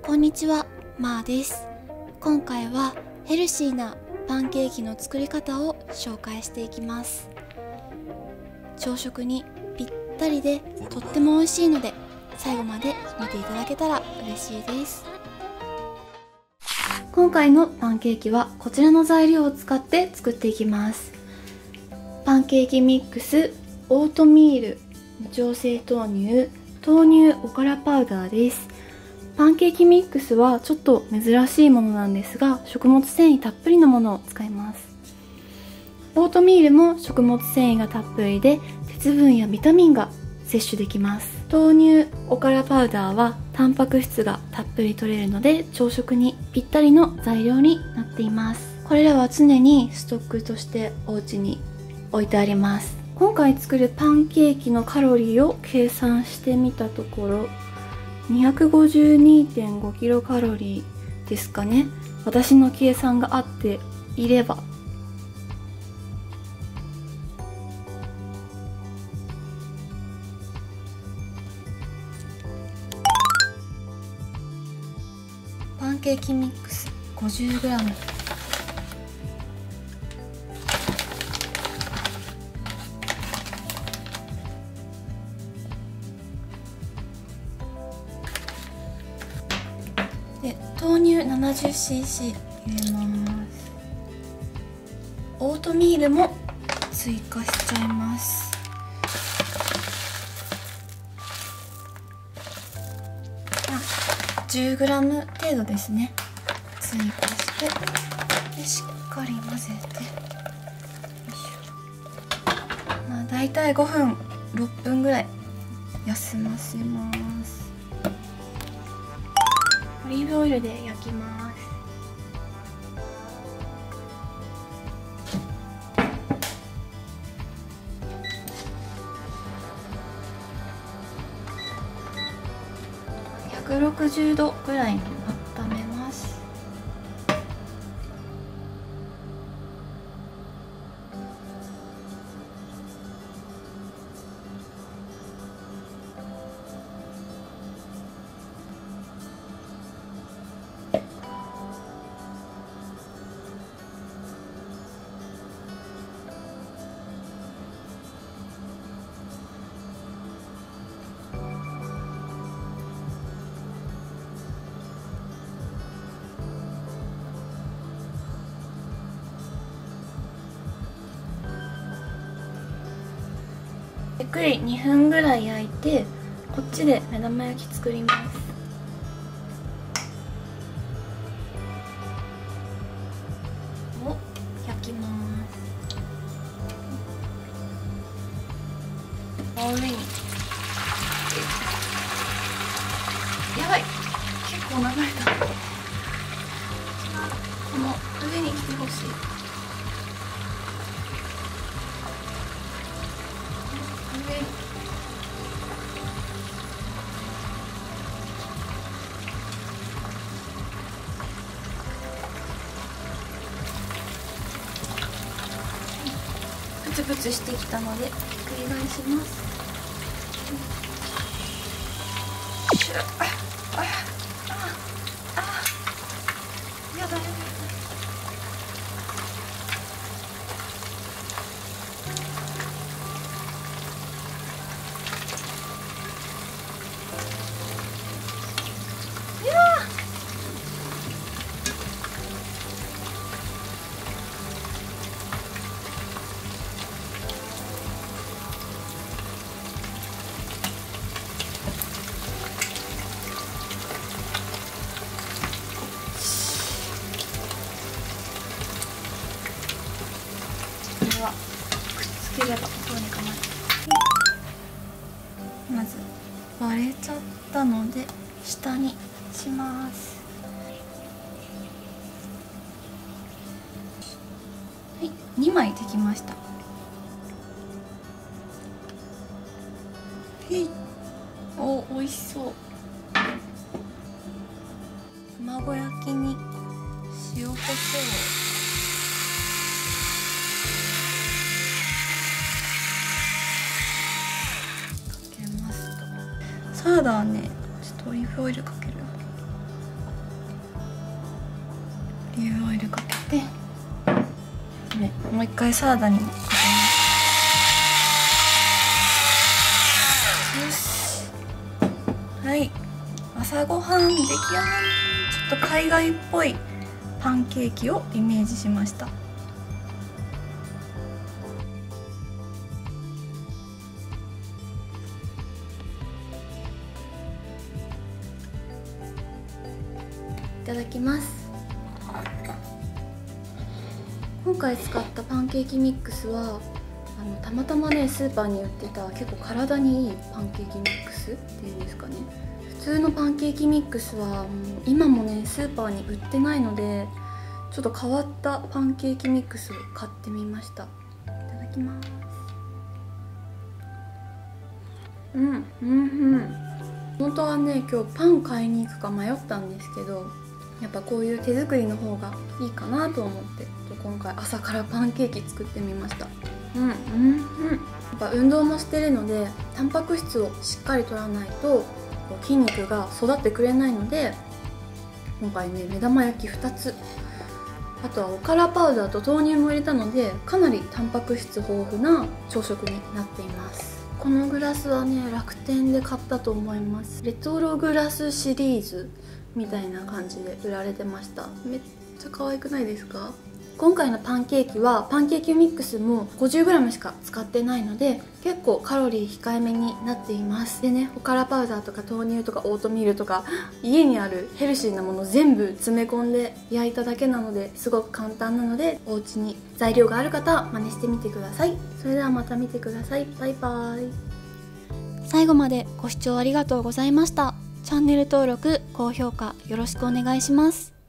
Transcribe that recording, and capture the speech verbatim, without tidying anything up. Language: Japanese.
こんにちは、まーです。今回はヘルシーなパンケーキの作り方を紹介していきます。朝食にぴったりでとっても美味しいので、最後まで見ていただけたら嬉しいです。今回のパンケーキはこちらの材料を使って作っていきます。パンケーキミックス、オートミール、無調整豆乳、豆乳おからパウダーです。パンケーキミックスはちょっと珍しいものなんですが、食物繊維たっぷりのものを使います。オートミールも食物繊維がたっぷりで、鉄分やビタミンが摂取できます。豆乳おからパウダーはタンパク質がたっぷり取れるので、朝食にぴったりの材料になっています。これらは常にストックとしてお家に置いてあります。今回作るパンケーキのカロリーを計算してみたところ、にひゃくごじゅうにてんごキロカロリーですかね。私の計算が合っていれば。パンケーキミックス ごじゅうグラム。で、豆乳 ななじゅっシーシー 入れます。オートミールも追加しちゃいます。じゅうグラム 程度ですね。追加してでしっかり混ぜて、まあ、だいたいごふんろっぷんぐらい休ませます。オリーブオイルで焼きます。ひゃくろくじゅうどぐらいに温めます。ゆっくりにふんぐらい焼いて、こっちで目玉焼き作ります。を焼きます。ボウルにやばい、結構流れた。この上に来てほしい。プツプツしてきたのでひっくり返します。シュッ、ああああ、やだやだやだ。これはくっつければどうにかなる。まず割れちゃったので下にします。はい、にまいできました。はい、お、美味しそう。卵焼きに塩コショウ、サラダはね、ちょっとオリーブオイルかける。 リーフオイルかけて、ね、もう一回サラダにもかけます。よし、はい、朝ごはん出来上がり。ちょっと海外っぽいパンケーキをイメージしました。いただきます。今回使ったパンケーキミックスはあのたまたまねスーパーに売ってた結構体にいいパンケーキミックスっていうんですかね。普通のパンケーキミックスはもう今もねスーパーに売ってないので、ちょっと変わったパンケーキミックスを買ってみました。いただきます。うんうんうん。本当はね今日パン買いに行くか迷ったんですけど、やっぱこういう手作りの方がいいかなと思って今回朝からパンケーキ作ってみました。うんうんうん。やっぱ運動もしてるのでタンパク質をしっかりとらないと筋肉が育ってくれないので、今回ね目玉焼きふたつ、あとはおからパウダーと豆乳も入れたのでかなりタンパク質豊富な朝食になっています。このグラスはね楽天で買ったと思います。レトログラスシリーズみたいな感じで売られてました。めっちゃ可愛くないですか？今回のパンケーキはパンケーキミックスも ごじゅうグラム しか使ってないので結構カロリー控えめになっています。でね、おからパウダーとか豆乳とかオートミールとか家にあるヘルシーなもの全部詰め込んで焼いただけなのですごく簡単なので、お家に材料がある方は真似してみてください。それではまた見てください。バイバイ。最後までご視聴ありがとうございました。チャンネル登録、高評価よろしくお願いします。